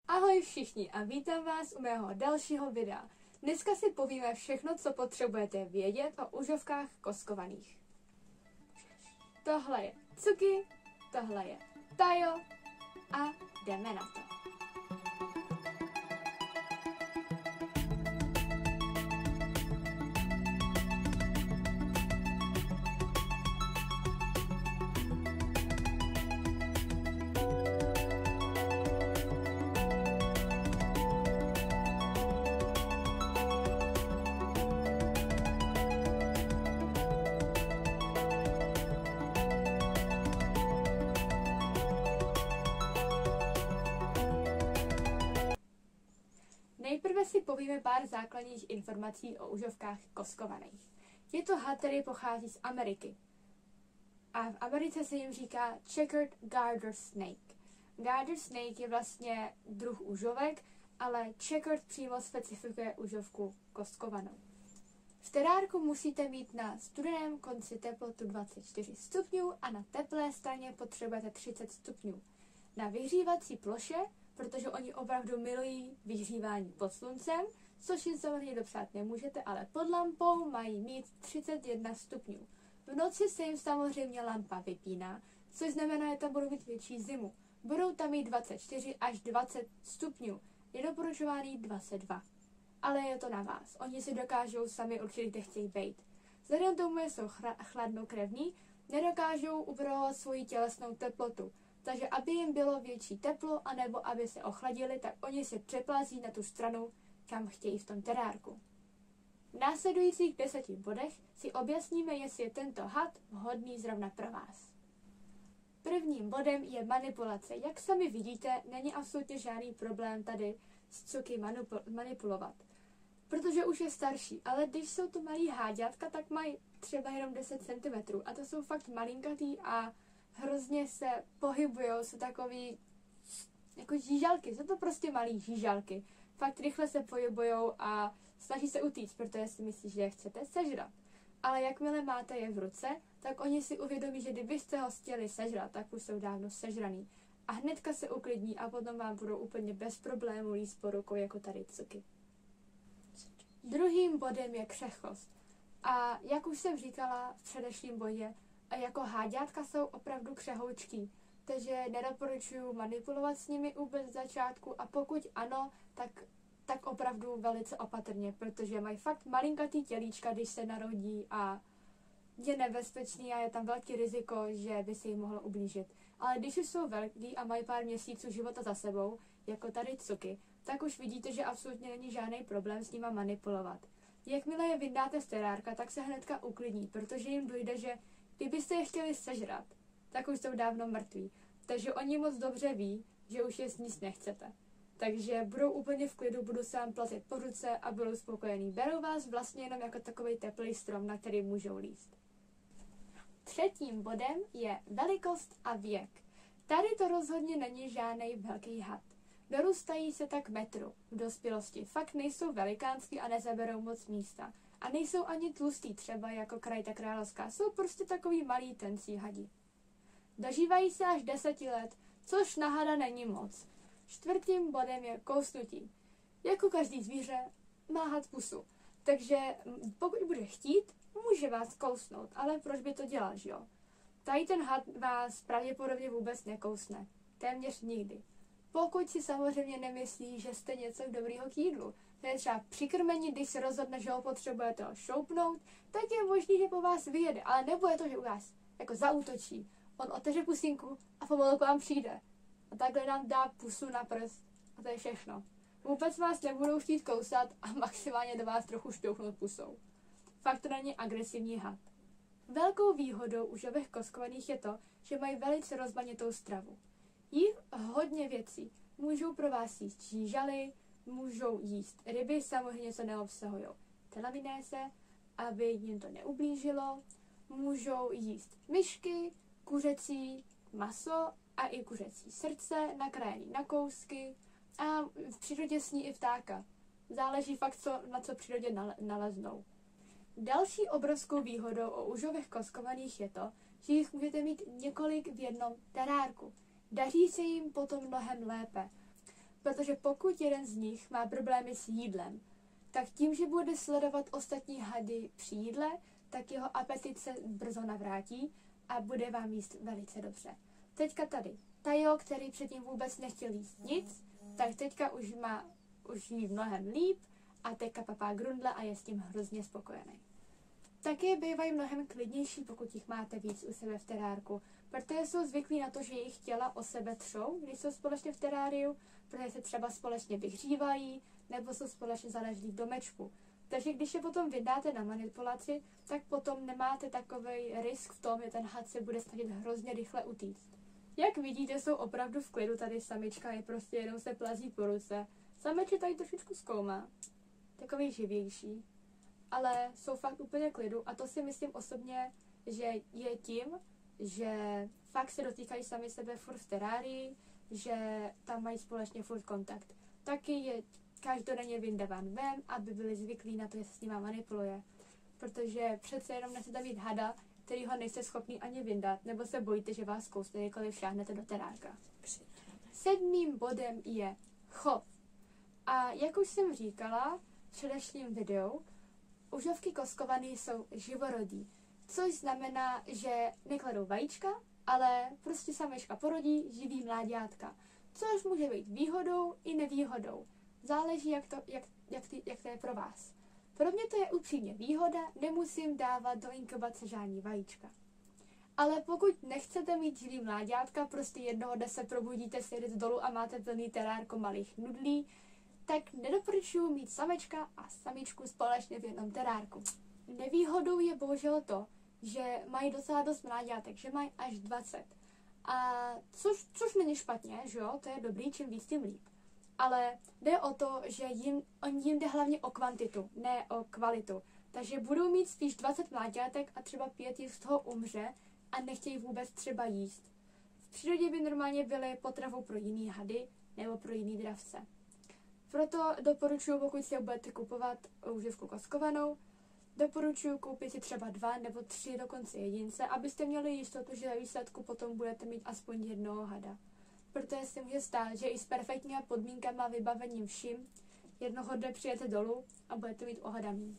Ahoj všichni a vítám vás u mého dalšího videa. Dneska si povíme všechno, co potřebujete vědět o užovkách koskovaných. Tohle je Cuky, tohle je Tajo a jdeme na to. Nejprve si povíme pár základních informací o užovkách koskovaných. Je to had, který pochází z Ameriky. A v Americe se jim říká checkered garter snake. Garter snake je vlastně druh užovek, ale checkered přímo specifikuje užovku koskovanou. V terárku musíte mít na studeném konci teplotu 24 stupňů a na teplé straně potřebujete 30 stupňů. Na vyhřívací ploše, protože oni opravdu milují vyhřívání pod sluncem, což jim samozřejmě dopřát nemůžete, ale pod lampou mají mít 31 stupňů. V noci se jim samozřejmě lampa vypíná, což znamená, že tam budou mít větší zimu. Budou tam mít 24 až 20 stupňů, je doporučovaný 22. Ale je to na vás, oni si dokážou sami určit, kde chtějí být. Vzhledem tomu, že jsou chladnokrevní, nedokážou upravovat svoji tělesnou teplotu. Takže aby jim bylo větší teplo, anebo aby se ochladili, tak oni se přeplazí na tu stranu, kam chtějí v tom terárku. V následujících 10 bodech si objasníme, jestli je tento had vhodný zrovna pro vás. Prvním bodem je manipulace. Jak sami vidíte, není absolutně žádný problém tady s Cuky manipulovat. Protože už je starší, ale když jsou to malí háďátka, tak mají třeba jenom 10 cm. A to jsou fakt malinkatý a hrozně se pohybujou, jsou takový jako žížalky, jsou to prostě malý žížalky. Fakt rychle se pohybujou a snaží se utíct, protože si myslí, že je chcete sežrat. Ale jakmile máte je v ruce, tak oni si uvědomí, že kdybyste ho chtěli sežrat, tak už jsou dávno sežraný. A hnedka se uklidní a potom vám budou úplně bez problémů líst po rukou, jako tady Cuky. Druhým bodem je křehkost. A jak už jsem říkala v předešlém bodě, a jako háďátka jsou opravdu křehoučký, takže nedoporučuji manipulovat s nimi vůbec z začátku a pokud ano, tak opravdu velice opatrně, protože mají fakt malinkatý tělíčka, když se narodí a je nebezpečný a je tam velký riziko, že by se jim mohlo ublížit. Ale když už jsou velký a mají pár měsíců života za sebou, jako tady Cuky, tak už vidíte, že absolutně není žádný problém s nima manipulovat. Jakmile je vyndáte z terárka, tak se hnedka uklidní, protože jim dojde, že kdybyste je chtěli sežrat, tak už jsou dávno mrtví. Takže oni moc dobře ví, že už je sníst nechcete. Takže budou úplně v klidu, budou se vám plazit po ruce a budou spokojení. Berou vás vlastně jenom jako takový teplý strom, na který můžou líst. Třetím bodem je velikost a věk. Tady to rozhodně není žádný velký had. Dorůstají se tak metru v dospělosti. Fakt nejsou velikánský a nezaberou moc místa. A nejsou ani tlustý třeba jako krajta královská, jsou prostě takový malý tencí hadi. Dožívají se až 10 let, což na hada není moc. Čtvrtým bodem je kousnutí. Jako každý zvíře má had pusu, takže pokud bude chtít, může vás kousnout, ale proč by to dělal, že jo? Tady ten had vás pravděpodobně vůbec nekousne, téměř nikdy. Pokud si samozřejmě nemyslí, že jste něco dobrýho k jídlu. To je třeba přikrmení, když se rozhodne, že ho potřebujete šoupnout, tak je možný, že po vás vyjede, ale nebude to, že u vás jako zaútočí. On otevře pusinku a pomalu k vám přijde. A takhle nám dá pusu na prst. A to je všechno. Vůbec vás nebudou chtít kousat a maximálně do vás trochu šťouchnout pusou. Fakt to není agresivní had. Velkou výhodou užovek koskovaných je to, že mají velice rozmanitou stravu. Jí hodně věcí. Můžou pro vás jíst žížaly, můžou jíst ryby, samozřejmě co neobsahují telaminéze, aby jim to neublížilo. Můžou jíst myšky, kuřecí maso a i kuřecí srdce, nakrájený na kousky a v přírodě sní i vtáka. Záleží fakt, na co v přírodě naleznou. Další obrovskou výhodou o užovech koskovaných je to, že jich můžete mít několik v jednom terárku. Daří se jim potom mnohem lépe. Protože pokud jeden z nich má problémy s jídlem, tak tím, že bude sledovat ostatní hady při jídle, tak jeho apetit se brzo navrátí a bude vám jíst velice dobře. Teďka tady Tajo, který předtím vůbec nechtěl jíst nic, tak teďka už jí mnohem líp a teďka papá grundle a je s tím hrozně spokojený. Taky bývají mnohem klidnější, pokud jich máte víc u sebe v terárku, protože jsou zvyklí na to, že jejich těla o sebe třou, když jsou společně v teráriu, protože se třeba společně vyhřívají, nebo jsou společně zaležlí v domečku. Takže když je potom vydáte na manipulaci, tak potom nemáte takový risk v tom, že ten had se bude snažit hrozně rychle utíct. Jak vidíte, jsou opravdu v klidu, tady samička je prostě jenom se plazí po ruce. Samič je tady trošičku zkoumá, takový živější, ale jsou fakt úplně klidu a to si myslím osobně, že je tím, že fakt se dotýkají sami sebe furt v terárii, že tam mají společně furt kontakt. Taky je každodenně vyndaván ven, aby byli zvyklí na to, že se s nima manipuluje. Protože přece jenom nechcete mít hada, který ho nejste schopný ani vyndat, nebo se bojíte, že vás kousne, kdykoliv šáhnete do terárka. 7. bodem je chov. A jak už jsem říkala v předešlém videu, užovky koskovaný jsou živorodí, což znamená, že nekladou vajíčka, ale prostě samička porodí živý mláďátka, což může být výhodou i nevýhodou. Záleží, jak to je pro vás. Pro mě to je upřímně výhoda, nemusím dávat do inkubace žádný vajíčka. Ale pokud nechcete mít živý mláďátka, prostě jednoho dne se probudíte, sjedete dolů a máte plný terárko malých nudlí, tak nedoporučuji mít samečka a samičku společně v jednom terárku. Nevýhodou je bohužel to, že mají docela dost mláďátek, že mají až 20. A což není špatně, že jo, to je dobrý, čím víc, tím líp. Ale jde o to, že jim jde hlavně o kvantitu, ne o kvalitu. Takže budou mít spíš 20 mláďátek a třeba 5 jich z toho umře a nechtějí vůbec třeba jíst. V přírodě by normálně byly potravou pro jiný hady nebo pro jiný dravce. Proto doporučuji, pokud si je budete kupovat uživku koskovanou, doporučuji koupit si třeba 2 nebo 3 dokonce jedince, abyste měli jistotu, že ve výsledku potom budete mít aspoň jednoho hada. Protože se může stát, že i s perfektními podmínkama, vybavením vším, jednoho dne přijete dolů a budete mít ohadaný.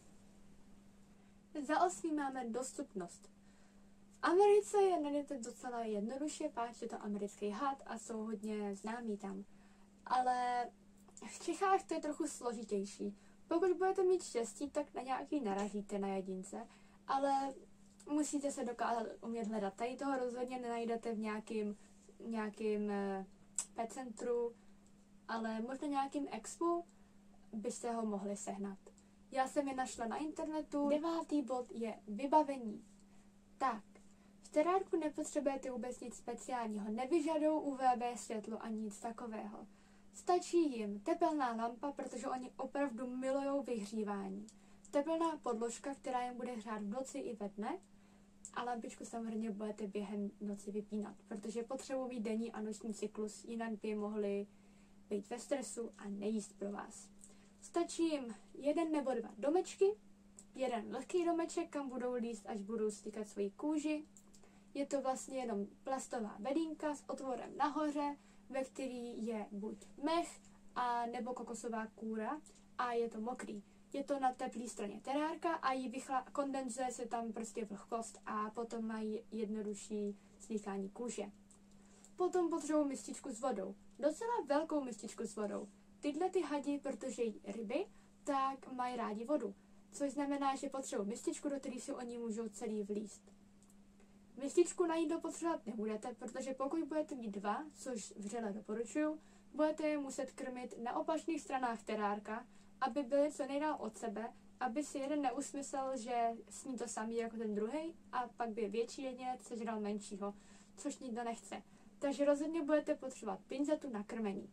Za 8. máme dostupnost. V Americe je najdete docela jednoduše, páč je to americký had a jsou hodně známí tam. Ale v Čechách to je trochu složitější. Pokud budete mít štěstí, tak na nějaký narazíte na jedince, ale musíte se dokázat umět hledat. Tady toho rozhodně nenajdete v nějakým pet centru, ale možná nějakým expu byste ho mohli sehnat. Já jsem je našla na internetu. 9. bod je vybavení. Tak, v terárku nepotřebujete vůbec nic speciálního, nevyžadou UVB světlo ani nic takového. Stačí jim tepelná lampa, protože oni opravdu milujou vyhřívání. Tepelná podložka, která jim bude hřát v noci i ve dne, a lampičku samozřejmě budete během noci vypínat, protože potřebují denní a noční cyklus, jinak by mohli být ve stresu a nejíst pro vás. Stačí jim 1 nebo 2 domečky, jeden lehký domeček, kam budou líst, až budou stykat svoji kůži. Je to vlastně jenom plastová bedínka s otvorem nahoře, ve který je buď mech a nebo kokosová kůra a je to mokrý. Je to na teplé straně terárka a kondenzuje se tam prostě vlhkost a potom mají jednodušší slíkání kůže. Potom potřebují mističku s vodou. Docela velkou mističku s vodou. Tyhle ty hadi, protože jí ryby, tak mají rádi vodu. Což znamená, že potřebují mističku, do které si oni můžou celý vlízt. Mističku na jídlo potřebovat nebudete, protože pokud budete mít 2, což vřele doporučuju, budete je muset krmit na opačných stranách terárka, aby byli co nejdál od sebe, aby si jeden neusmyslel, že sní to samý jako ten druhý a pak by větší jedinec sežral menšího, což nikdo nechce. Takže rozhodně budete potřebovat pinzetu na krmení.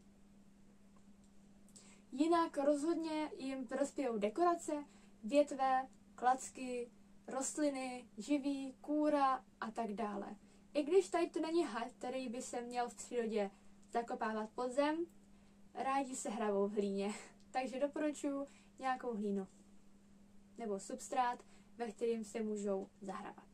Jinak rozhodně jim prospějou dekorace, větve, klacky, rostliny, živí, kůra a tak dále. I když tady to není had, který by se měl v přírodě zakopávat pod zem, rádi se hrabou v hlíně. Takže doporučuji nějakou hlínu nebo substrát, ve kterým se můžou zahrabat.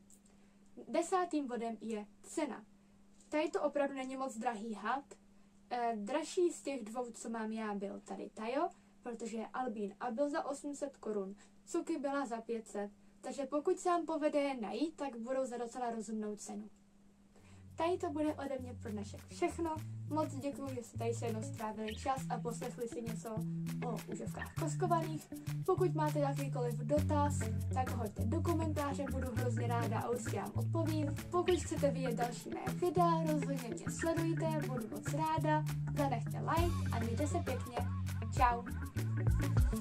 10. bodem je cena. Tady to opravdu není moc drahý had. Dražší z těch dvou, co mám já, byl tady Tajo, protože je albín a byl za 800 korun. Cuky byla za 500, takže pokud se vám povede je najít, tak budou za docela rozumnou cenu. Tady to bude ode mě pro dnešek všechno. Moc děkuji, že jste tady se mnou strávili čas a poslechli si něco o užovkách koskovaných. Pokud máte jakýkoliv dotaz, tak hoďte do komentáře, budu hrozně ráda a určitě vám odpovím. Pokud chcete vidět další mé videa, rozhodně mě sledujte, budu moc ráda, zanechte like a mějte se pěkně. Čau.